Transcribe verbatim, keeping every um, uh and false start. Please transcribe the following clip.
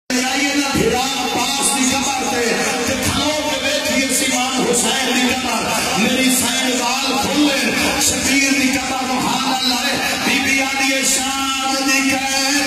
جائیے نا بھرا عباس دی قبر تے تے کھلو کے بیٹھیے امام حسین دی قبر میری سین وال کھلے شبیر دی قبر محال اللہ بی بی آدھی شام دی قبر